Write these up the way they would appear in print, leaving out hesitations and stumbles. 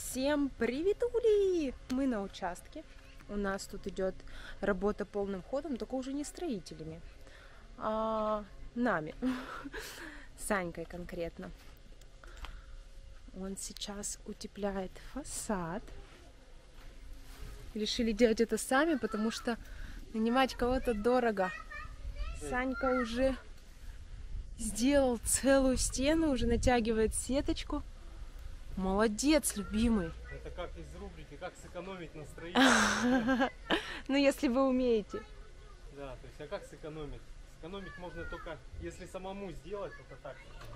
Всем приветули! Мы на участке. У нас тут идет работа полным ходом, только уже не строителями, а нами. Санькой конкретно. Он сейчас утепляет фасад. Решили делать это сами, потому что нанимать кого-то дорого. Санька уже сделал целую стену, уже натягивает сеточку. Молодец, любимый. Это как из рубрики «Как сэкономить на строительстве». Ну, если вы умеете. Да, то есть, а как сэкономить? Сэкономить можно только, если самому сделать, это так.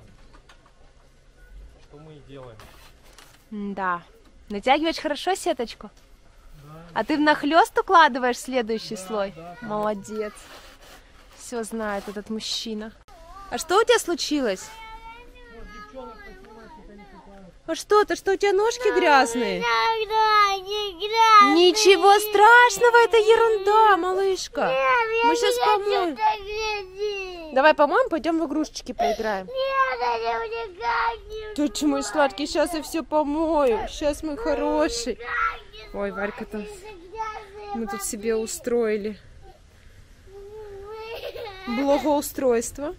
Что мы и делаем. Да. Натягиваешь хорошо сеточку? Да. А ты внахлёст укладываешь следующий слой? Да, Молодец. Все знает этот мужчина. А что у тебя случилось? Вот, девчонок поснимать это не хотят. А что ты? Что у тебя ножки грязные? Ничего страшного, это ерунда, малышка. Мы сейчас помоем. Давай помоем, пойдем в игрушечки поиграем. Ты мой сладкий, сейчас я все помою. Сейчас мы хороший. Ой, Варька там. Мы тут себе устроили благоустройство.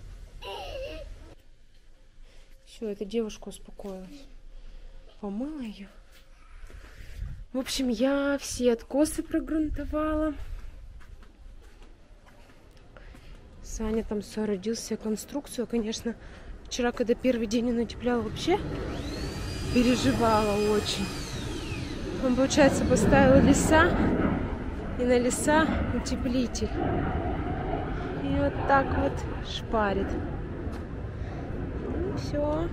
Все, эта девушка успокоилась. Помыла ее. В общем, я все откосы прогрунтовала. Саня там соорудил себе конструкцию. Конечно, вчера, когда первый день он утеплял, вообще переживала очень. Он, получается, поставил леса и на леса утеплитель. И вот так вот шпарит. Ну все.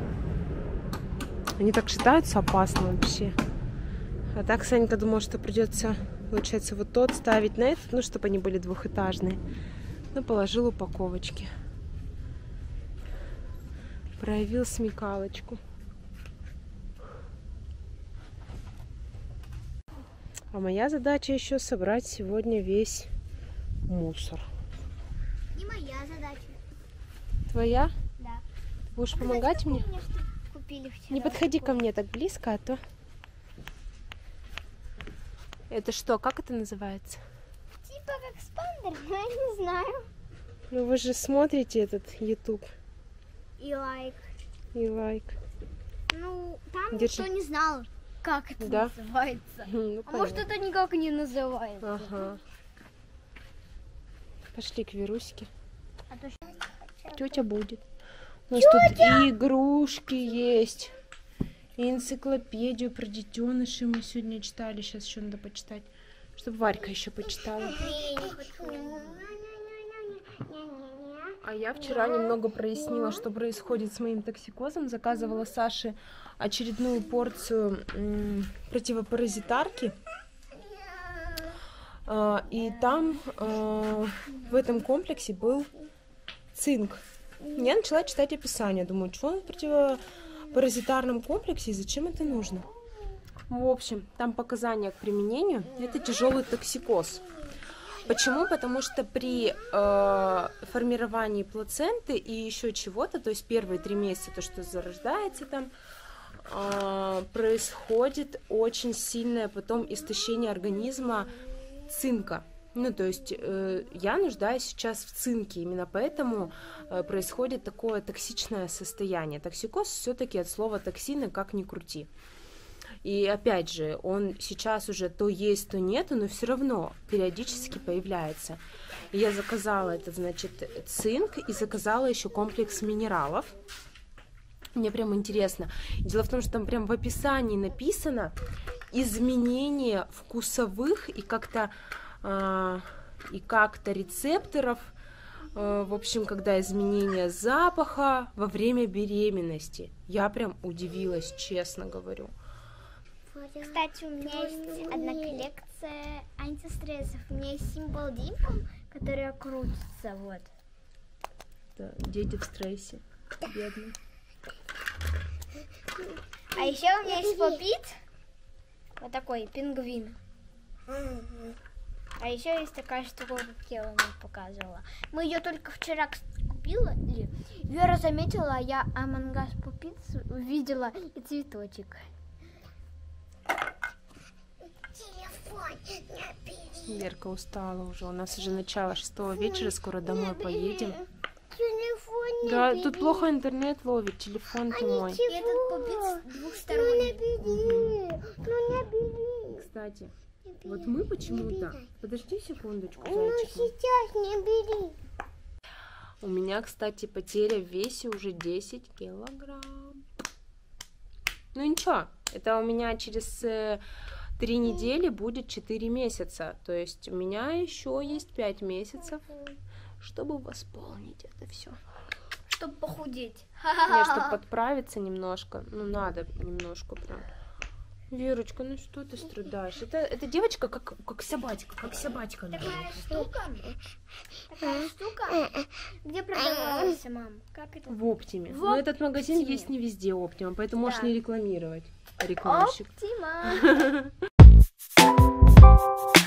Они так считаются опасно вообще. А так Санька думал, что придется, получается, вот тот ставить на этот, ну, чтобы они были двухэтажные. Ну, положил упаковочки. Проявил смекалочку. А моя задача еще собрать сегодня весь мусор. Не моя задача. Твоя? Да. Ты будешь помогать мне? Купили вчера. Не подходи ко мне так близко, а то... Это что? Как это называется? Типа как спандер, но я не знаю. Ну вы же смотрите этот YouTube И лайк. и лайк. Ну, там Держи. никто не знал, как это Да? называется. Ну, А может, это никак не называется. Ага. Пошли к Веруське. А то что? Тетя будет. У нас тут и игрушки есть. И энциклопедию про детенышей мы сегодня читали. Сейчас еще надо почитать. Чтобы Варька еще почитала. А я вчера немного прояснила, что происходит с моим токсикозом. Заказывала Саше очередную порцию противопаразитарки. И там в этом комплексе был цинк. Я начала читать описание. Думаю, что он в противопаразитарном комплексе и зачем это нужно? В общем, там показания к применению. Это тяжелый токсикоз. Почему? Потому что при формировании плаценты и еще чего-то, то есть первые 3 месяца, то, что зарождается там, происходит очень сильное потом истощение организма цинка. Ну, то есть я нуждаюсь сейчас в цинке, именно поэтому происходит такое токсичное состояние. Токсикоз все-таки от слова токсины, как ни крути. И опять же, он сейчас уже то есть, то нет, но все равно периодически появляется. И я заказала этот, значит, цинк и заказала еще комплекс минералов. Мне прям интересно. Дело в том, что там прям в описании написано изменение вкусовых и как-то рецепторов, в общем, когда изменение запаха во время беременности. Я прям удивилась, честно говорю. Кстати, у меня есть одна коллекция антистрессов. У меня есть символ Димпл, которая крутится, вот. Да, дети в стрессе, бедные. А еще у меня есть попит, вот такой пингвин. А еще есть такая штука, как я вам показывала. Мы ее только вчера купила. Вера заметила, а я Among Us Puppets увидела и цветочек. Верка устала уже. У нас уже начало 6-го вечера, скоро домой поедем. Телефон Да, тут плохо интернет ловит, телефон ты мой. Этот попец двухсторонний. Кстати, вот мы почему-то... Подожди секундочку, Ну зайчик. сейчас не бери. У меня, кстати, потеря в весе уже 10 килограмм. Ну ничего, это у меня через 3 недели будет 4 месяца. То есть у меня еще есть 5 месяцев, чтобы восполнить это все. Чтобы похудеть. Мне, чтобы подправиться немножко. Ну, надо немножко прям. Верочка, ну что ты страдаешь? Это девочка как собачка, Такая штука, где продавалась, мам? Как это? в Оптиме. Но этот магазин Оптиме. есть не везде Оптима, поэтому можешь Да. не рекламировать. Рекламщик. Оптима.